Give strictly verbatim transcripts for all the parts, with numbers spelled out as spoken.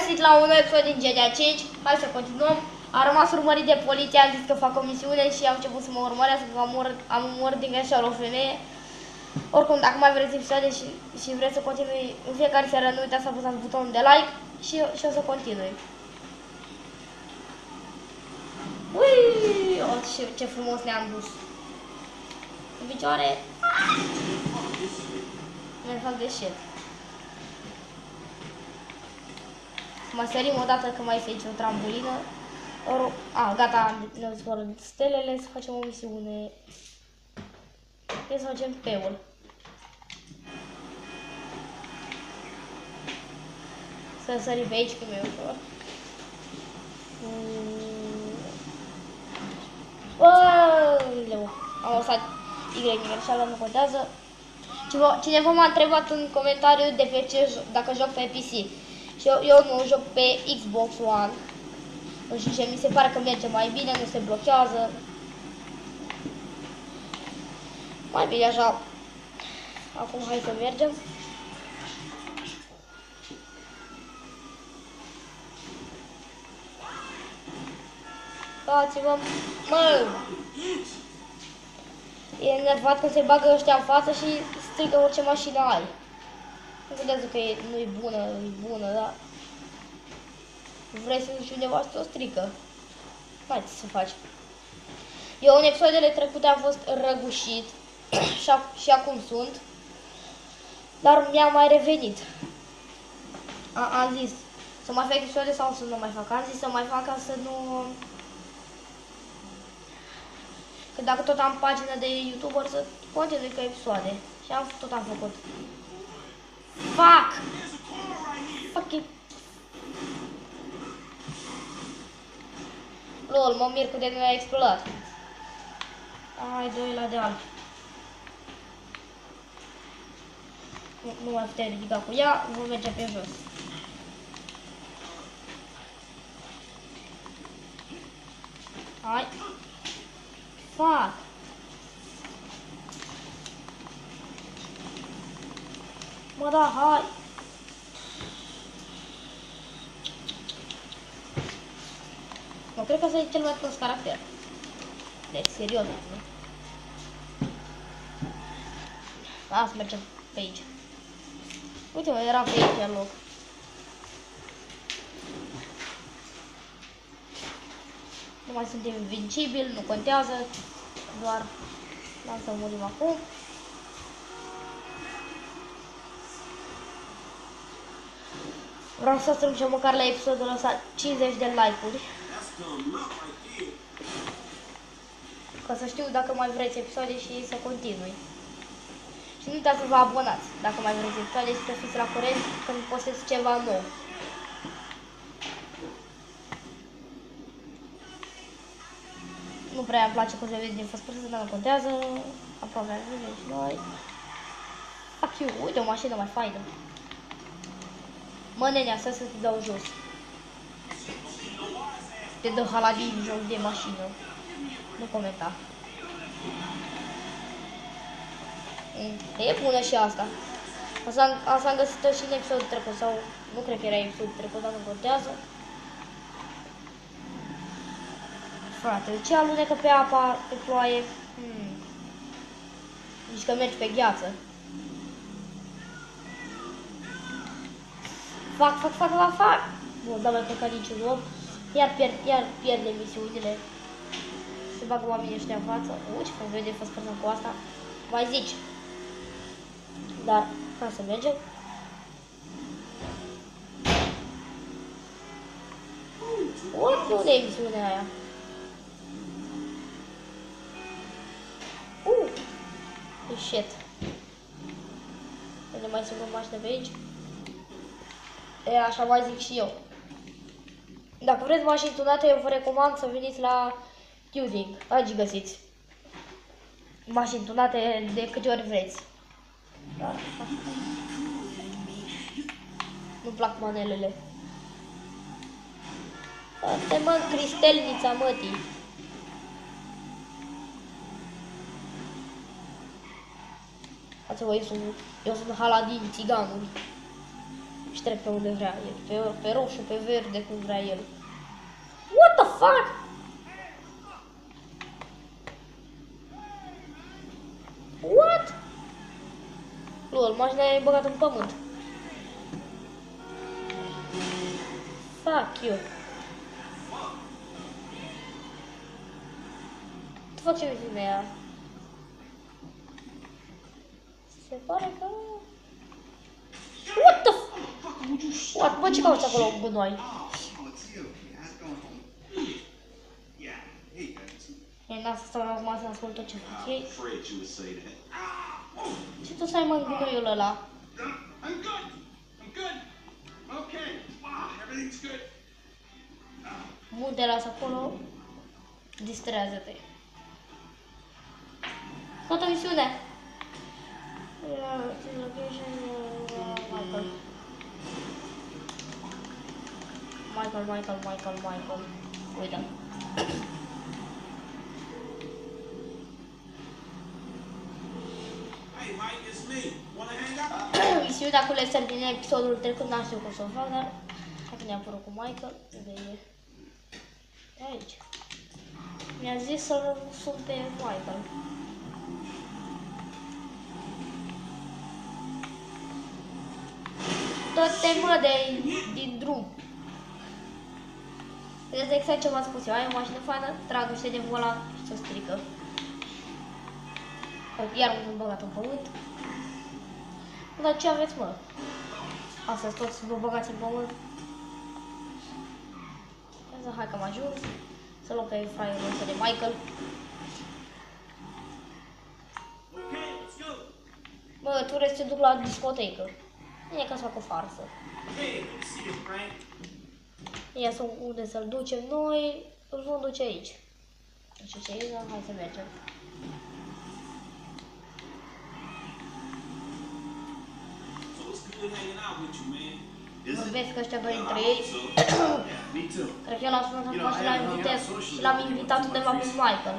găsit la un nou episod din G T A cinci. Hai să continuăm. Am rămas urmărit de poliție, am zis că fac o misiune și am început să mă urmărească, că am, ur am urmărit din greșeală o femeie. Oricum, dacă mai vreți episoade și, și vreți să continui în fiecare seară, nu uitați să apăsați butonul de like și, și o să continui. Ui, oh, ce, ce frumos ne-am dus. În picioare. Ne fac de shit. Mai sărim o dată că mai este aici o trambulină. Or, a, gata, ne zbor stelele, să facem o misiune. Trebuie să facem peul. Să sărim pe aici, că mi-e ușor. Aaaa, am lăsat Y greșeală, nu contează. Cineva m-a întrebat în comentariu de pe ce, dacă joc pe P C. Și eu, eu nu joc pe Xbox One. Nu știu ce, mi se pare că merge mai bine, nu se blochează. Mai bine așa. Acum hai să mergem. Dați-vă, mă! E enervat când se bagă ăștia în față și strică orice mașină ai. Nu contează că e, nu e bună, e bună, da? Vrei să duci undeva să o strică. Hai să faci. Eu în episoadele trecute am fost răgușit și, și acum sunt. Dar mi-a mai revenit. A, am zis să mai fac episoade sau să nu mai fac. Am zis să mai fac ca să nu... Că dacă tot am pagină de YouTuber să continui cu episoade. Și am, tot am făcut. Fuck! Fuck it! Lol, mă mir cât de nu a explodat. Hai, doi la deal. Nu, nu mai putem ridica cu ea, vom merge pe jos. Hai. Fuck! Mă, da, hai! Mă, cred că ăsta e cel mai prost caracter. Deci, serios, nu? Da, să mergem pe aici. Uite, mă, era pe aici în loc. Nu mai suntem invincibili, nu contează. Doar lasă să murim acum. Vreau să strângem măcar la episodul ăsta cincizeci de like-uri. Ca să știu dacă mai vreți episoade și să continui. Și nu uitați să vă abonați dacă mai vreți episoade și să fiți la curent când postez ceva nou. Nu prea îmi place cum se vede din first person, dar nu contează. Aproape am văzut și noi. Fuck you, uite o mașină mai faină. Mă, nenea, să te dau jos. Te dă haladin jos de mașină. Nu comenta. E bună și asta. Asta, asta am găsit-o și în episodul trecut, sau nu cred că era episodul trecut, dar nu contează. Frate, de ce alunecă pe apa, pe ploaie? Hmm. Zici că mergi pe gheață. Fac, fac, fac, fac, fac! Bun, dar mai căcat niciun om. Iar pierd, iar pierde misiunile. Se bagă oamenii ăștia în față. Uite, cum vede first person cu asta. Mai zici. Dar, hai să mergem. Uite, unde e misiunea aia? Uh! E shit. Ne mai sunt o mașină pe aici. E, așa mai zic și eu. Dacă vreți mașini tunate, eu vă recomand să veniți la Tuning. Aici găsiți mașini tunate de câte ori vreți. Da. Nu-mi plac manelele. Asta mă, cristelnița mătii. Ați-vă, eu sunt, eu sunt Haladin, țiganul. Și trec pe unde vrea el. Pe, pe roșu, pe verde, cum vrea el. What the fuck? What? Lol, mașina e băgată în pământ. Fuck you. Tu fac ce misiune aia? Se pare că... What the f... What? Bă, ce cauți acolo în gunoi? E n-a să stau acum să ascult tot ce fac ei. Ce tu stai mă în gunoiul ăla? Munte las acolo. Distrează-te. Toată misiune. Michael. Michael, Michael, Michael, Michael. Uite. Misiunea cu Lester din episodul trecut n-am știut cum să o fac, dar dacă ne-a apărut cu Michael, unde e? De aici. Mi-a zis să sun pe Michael. Tot mă de din drum. Vedeți exact ce v-am spus eu, ai o mașină faină, trag niște de volan și se strică. Iar un băgat în pământ. Dar ce aveți, mă? Astăzi toți vă băgați în pământ. Hai că am ajuns. Să luăm pe fraierul ăsta de Michael. Bă, tu vrei să te duc la discotecă. E ca să fac o farsă. Ia să unde să-l ducem noi, îl vom duce aici. Nu știu ce e, dar hai să mergem. Vorbesc ăștia doi între ei. Cred că eu l-am sunat acum și l-am invitat și l-am invitat undeva pe Michael.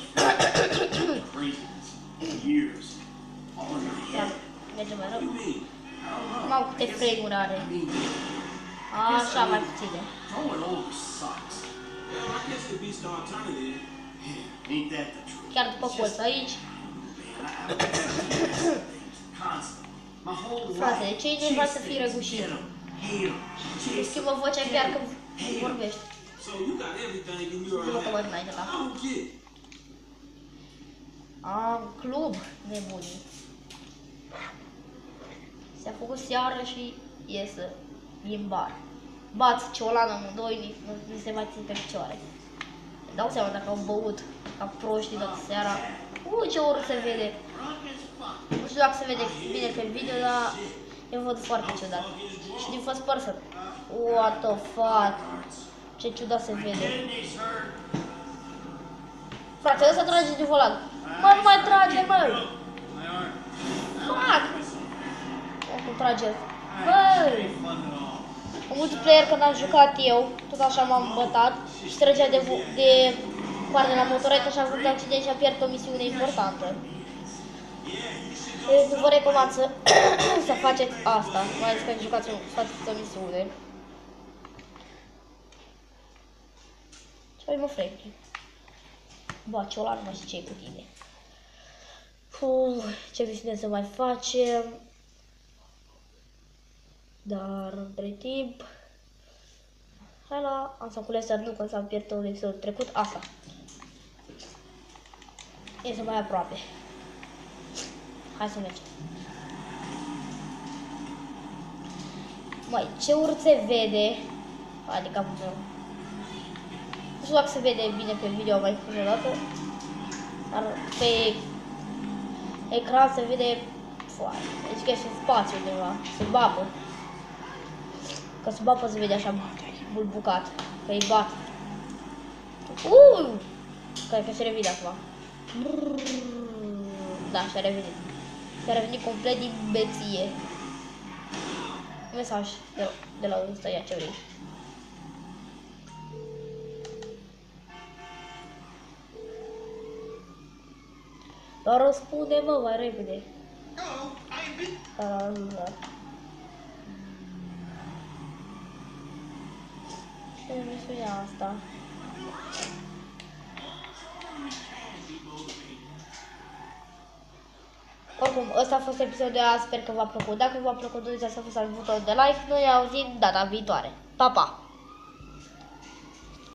Ia, mergem mai rău. Mamă, câte frame-uri are. Așa, mai puține. Chiar după colț aici. Frate, de ce e nevoie să fii răgușit? Îți schimbă vocea chiar când vorbești. Zi-mă că mă înainte la. Am club nebunii. S-a făcut seară și iese din bar. Bați ciolană amândoi, nu, nu se mai țin pe picioare. Îmi dau seama dacă au băut ca proștii toată seara. Uu, ce urât se vede. Nu știu dacă se vede bine pe video, dar eu văd foarte ciudat. Și din first person. What the fuck? Ce ciudat se vede. Frate, ăsta trage de volan. Mă, nu mai trage, mă! Fuck! Cum trage el. Băi! În multiplayer când am jucat eu, tot așa m-am bătat și trăgea de, de parte la motoretă și am avut accident și am pierdut o misiune importantă. Deci nu vă recomand să, să faceți asta, mai ales când jucați faceți o misiune. Ce-ai mă Frankie? Bă, ciolan, nu mai știu ce-i cu tine. Puh, ce misiune să mai facem? Dar între timp, hai la, am să cu Lester, nu că s-am pierdut un episodul trecut, asta. Este mai aproape. Hai să mergem. Măi, ce urât se vede. Hai de capul meu. Nu știu dacă se vede bine pe video, mai spus o dată. Dar pe ecran se vede foarte. Deci că e în spațiu undeva, se babă. Că sub apă se vede așa bulbucat, că îi bat. Uuu! Cred că se revine acum. Da, și-a revenit. Și-a revenit complet din beție. Mesaj de, de la ăsta, ia ce vrei. Dar răspunde, mă, mai repede. Da, da, da. sensul e asta. Oricum, ăsta a fost episodul de azi, sper că v-a plăcut. Dacă v-a plăcut, nu uitați să apăsați butonul de like. Noi ne auzim data viitoare. Pa, pa!